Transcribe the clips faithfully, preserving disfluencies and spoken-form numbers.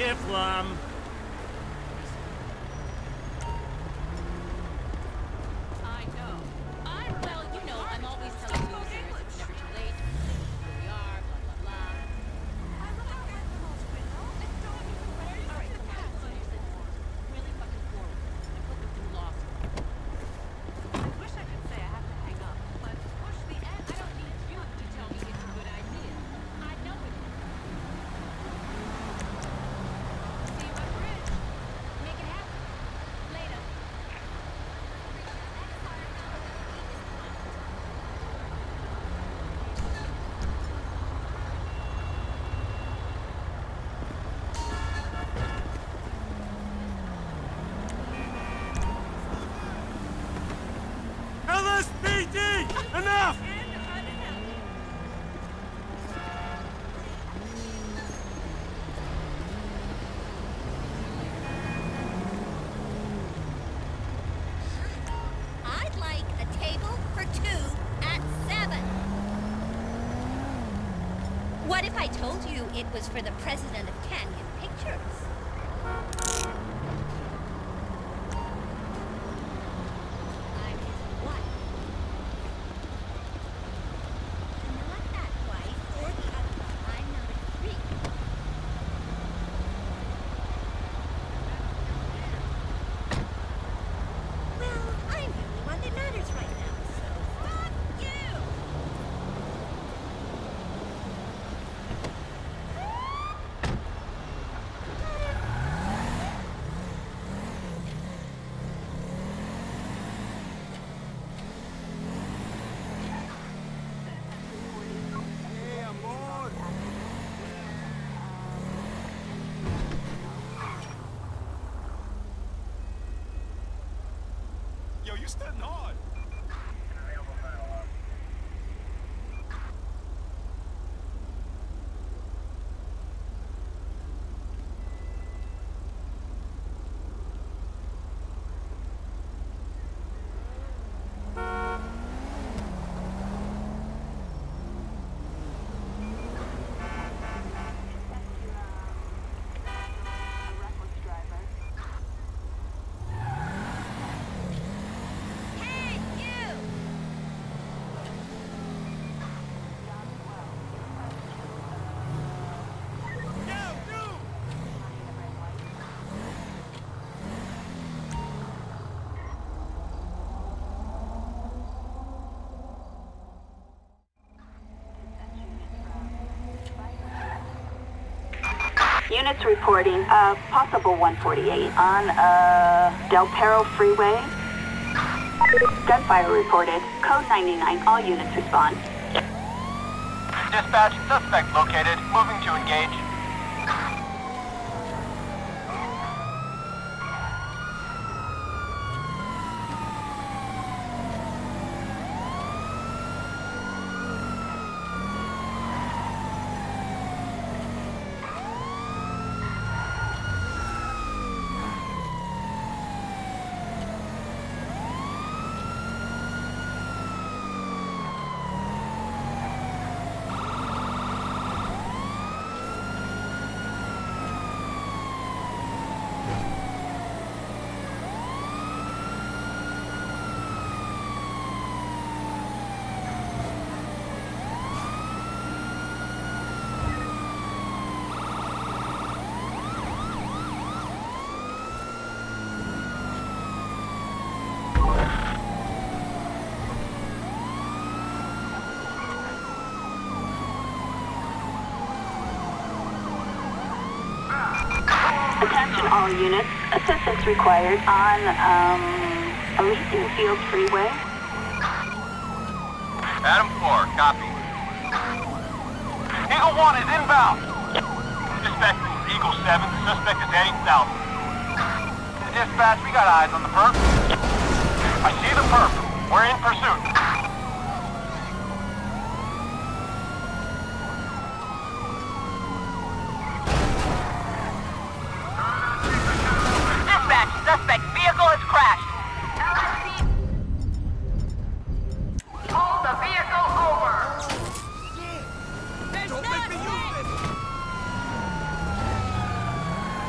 careful, um... I know. I, well, you know, I'm always telling losers it's never too late. Here we are, blah, blah, blah. All right, come on. Seriously, really fucking forward. And put them through law school. I wish I could say I have to hang up, but push the end. I don't need you to tell me it's a good idea. I know it is. See you at bridge. Make it happen. Later. L S P D! Enough! I'd like a table for two at seven. What if I told you it was for the president of Canyon Pictures? I'm his wife. Not that wife or the other one. I'm not a freak. Well, I'm the only one that matters right now, so fuck you! Hey, amor! Yo, you studying hard. Hey, you! Yo, you! Units reporting uh, possible one forty-eight on uh, Del Perro Freeway. Gunfire reported. Code ninety-nine. All units respond. Dispatch, suspect located. Moving to engage. Attention all units. Assistance required on um, Elysian Field Freeway. Adam four, copy. Eagle one is inbound. Dispatch, this is Eagle seven. The suspect is heading south. Dispatch, we got eyes on the perp. I see the perp. We're in pursuit. Suspect vehicle has crashed. Pull the vehicle over. Don't make me use this!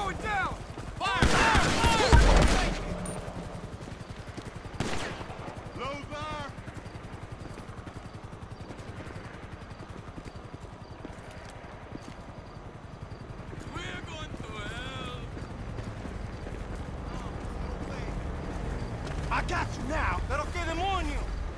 going down! Fire! Fire! Fire! Lothar! We're going to hell! I got you now! Pero qué demonio!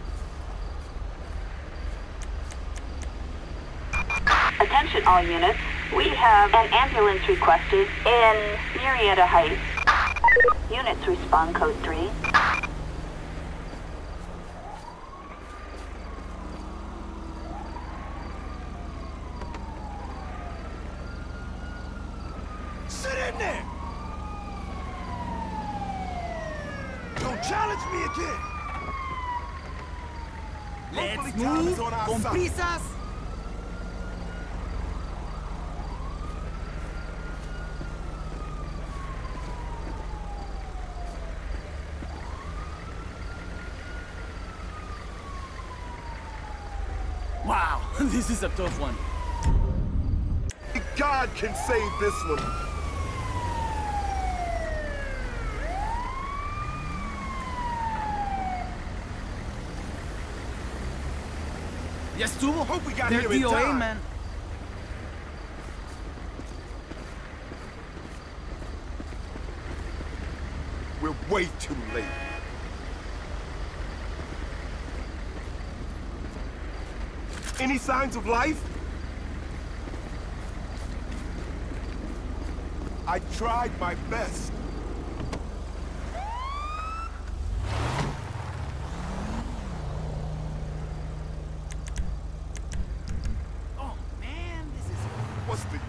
Attention all units. We have an ambulance requested in Murrieta Heights. Units respond code three. Sit in there! Don't challenge me again! Let's move con prisas. Wow, this is a tough one. God can save this one. Ya estuvo. Hope we got They're here in D O A, time. man. We're way too late. Any signs of life? I tried my best. Oh man, this is. What's the use?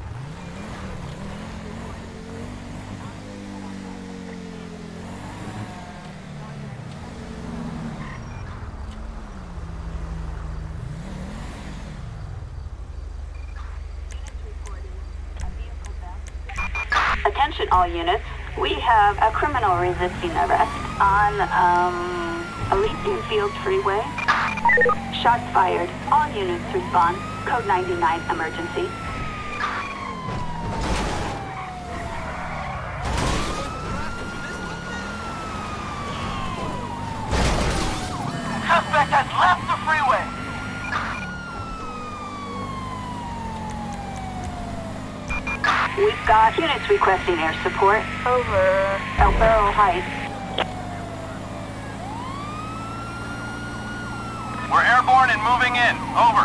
Attention all units. We have a criminal resisting arrest on, um, Elysian Fields Freeway. Shots fired. All units respond. Code ninety-nine emergency. Suspect has left the freeway. We've got units requesting air support over El Barro Heights. We're airborne and moving in. Over.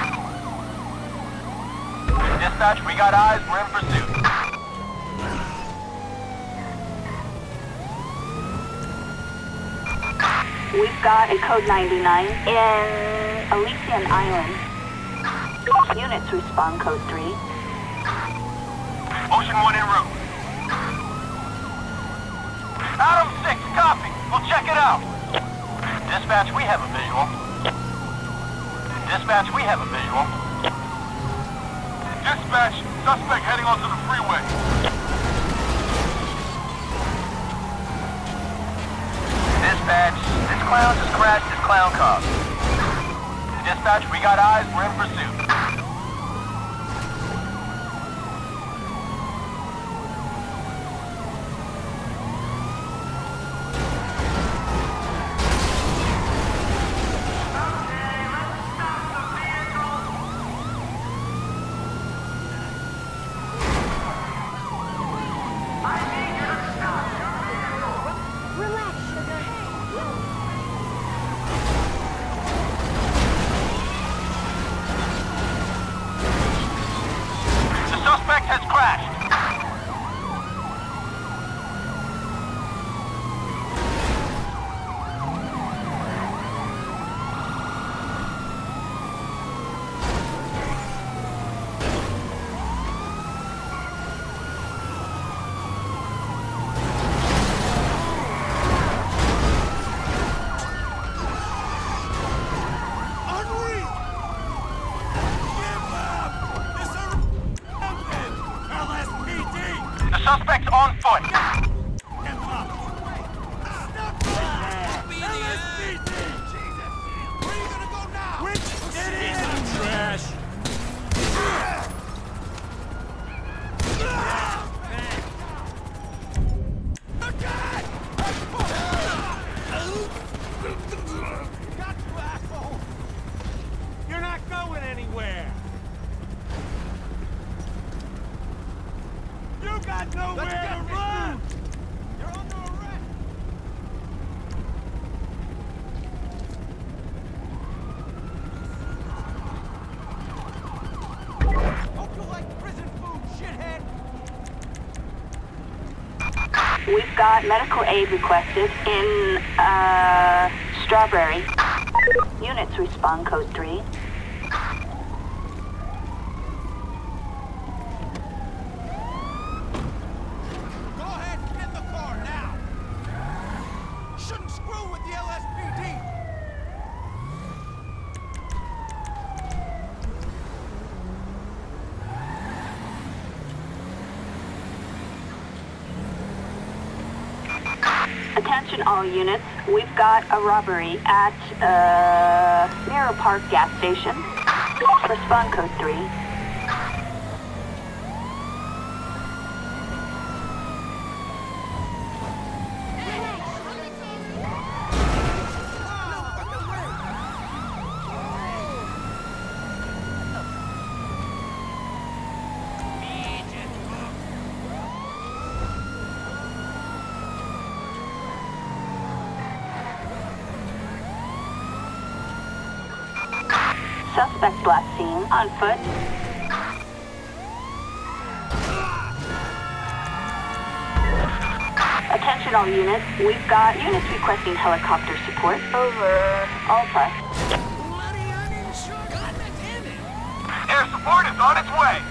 Dispatch, we got eyes. We're in pursuit. We've got a code ninety-nine in Elysian Island. Units respond code three. Ocean one en route. Adam six, copy. We'll check it out. Dispatch, we have a visual. Dispatch, we have a visual. Dispatch, suspect heading onto the freeway. Dispatch, this clown just crashed his clown car. Dispatch, we got eyes. We're in pursuit. Relax, sugar. The suspect has crashed. Unreal! Give up! This is L S P D! The suspect's on foot. Give up! Stop that! L S P D! Jesus! Where are you gonna go now? Which get in! Trash! You got nowhere Let's get to this run! moved. You're under arrest! Hope you like prison food, shithead! We've got medical aid requested in, uh, Strawberry. Units respond code three. Go ahead and get in the car now! Shouldn't screw with the L S P D! Attention all units, we've got a robbery at, uh, Mirror Park gas station. Respond code three. Suspect last seen on foot. Attention all units, we've got units requesting helicopter support over Alta. Bloody uninsured. God damn it. Air support is on its way.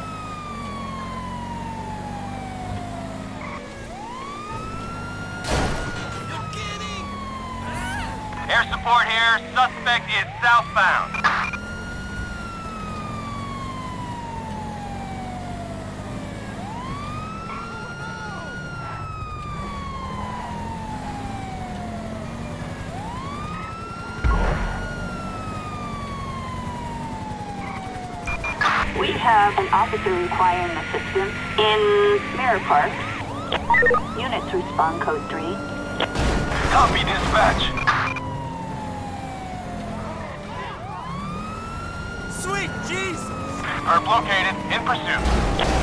You're kidding. Air support here. Suspect is southbound. We have an officer requiring assistance in Mirror Park. Units respond code three. Copy, dispatch. Sweet Jesus. Perp located, in pursuit.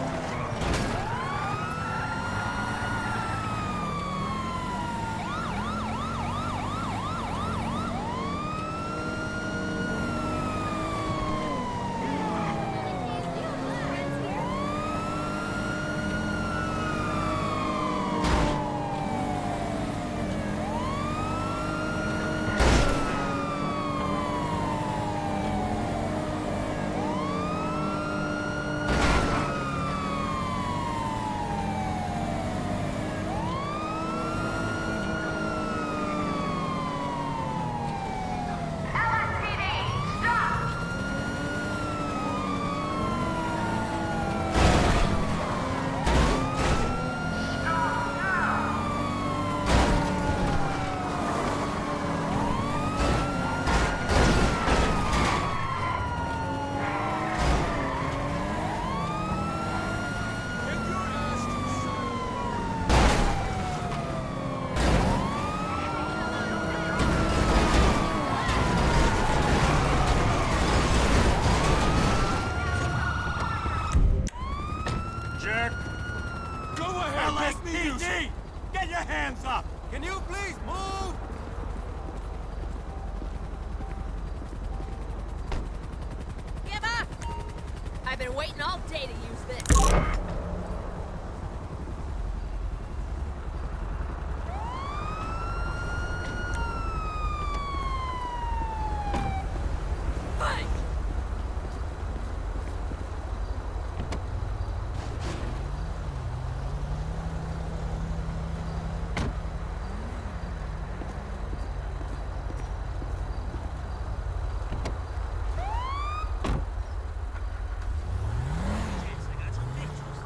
Jerk! Go ahead, L S P D! Get your hands up! Can you please move? Give up! I've been waiting all day to use this. Fight! James, I got some pictures.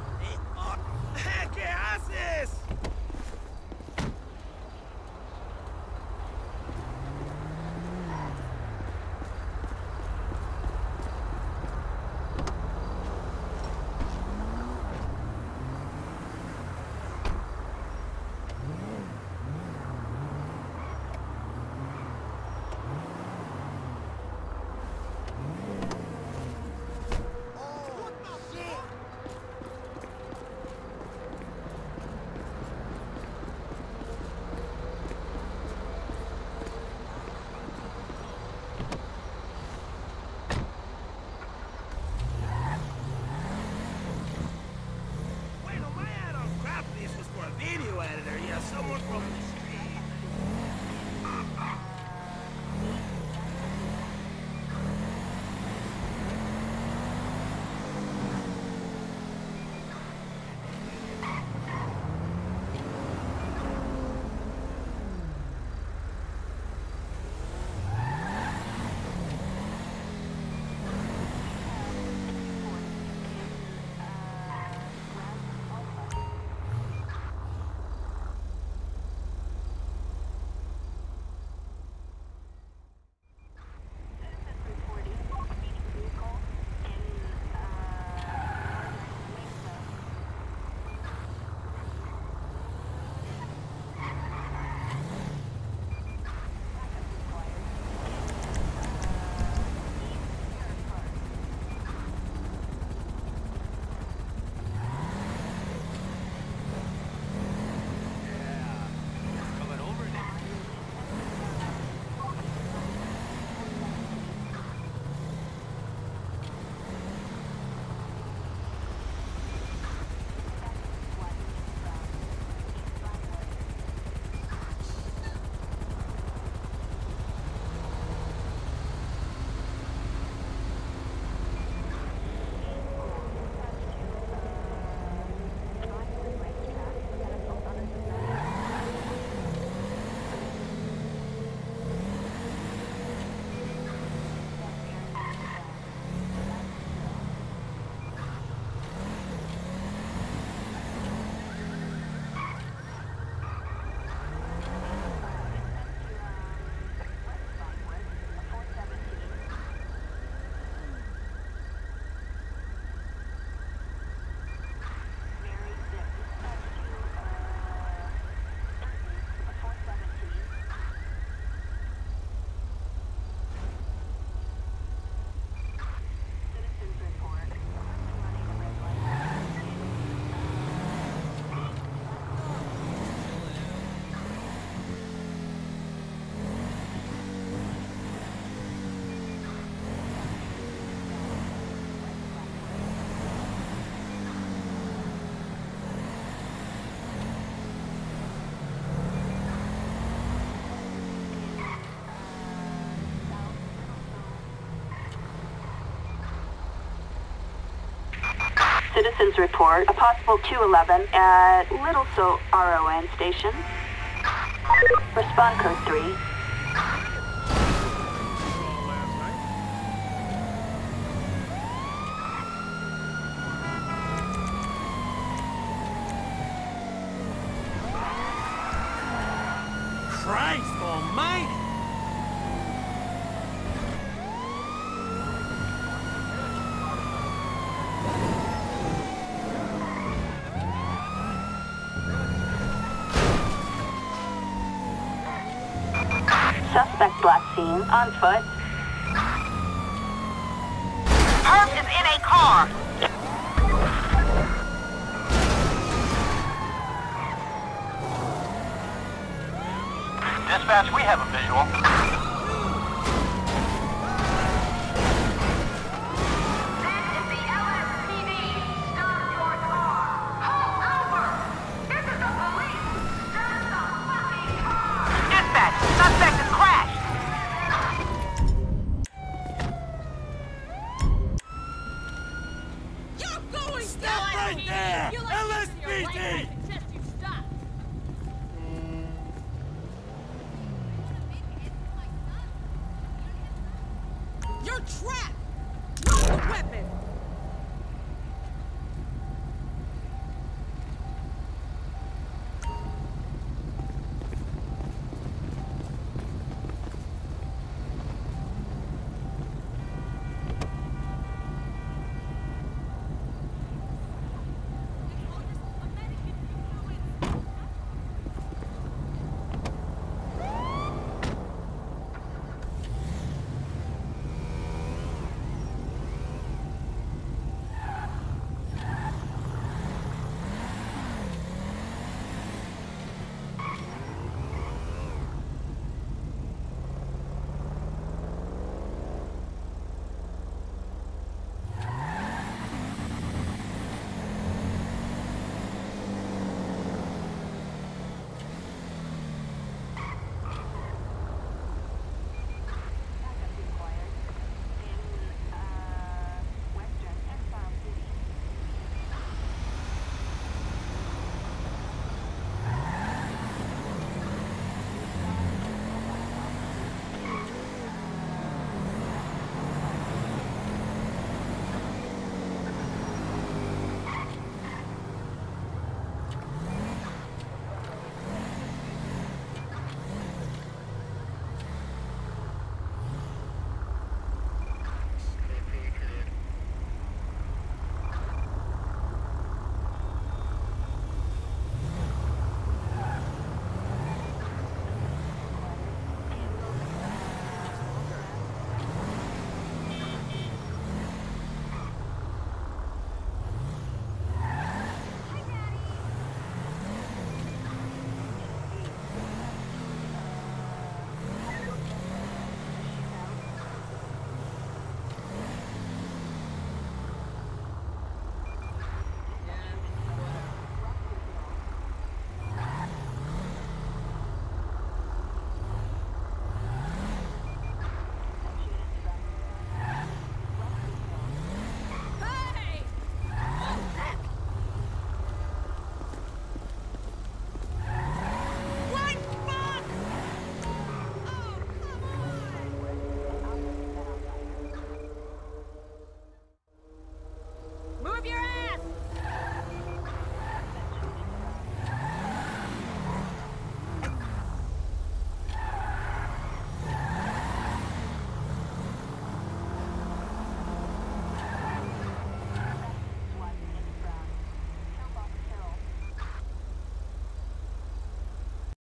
citizens report a possible two eleven at Little So R O N station. Respond code three. Christ almighty! Suspect last seen on foot. Perp is in a car. Dispatch, we have a visual.